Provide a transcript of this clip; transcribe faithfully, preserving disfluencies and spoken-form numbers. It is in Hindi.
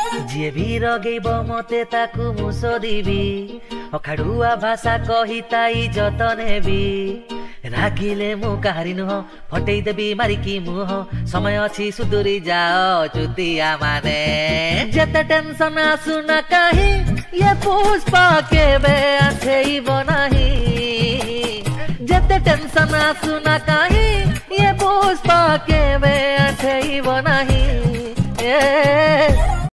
जी भी रगेब मते ताकू मु सोदिबी अखाड़ुआ भाषा कही ताई जतन हेबी रागिले मु काहारी नुह फटई देबी मारिकी मुह समय अछि सुदूरी जाओ चुतिया माने जेते टेंशन आसुना काहे ये पुष्पा केबे आछेइब नाही जेते टेंशन आसुना काहे ये पुष्पा केबे आछेइब नाही ए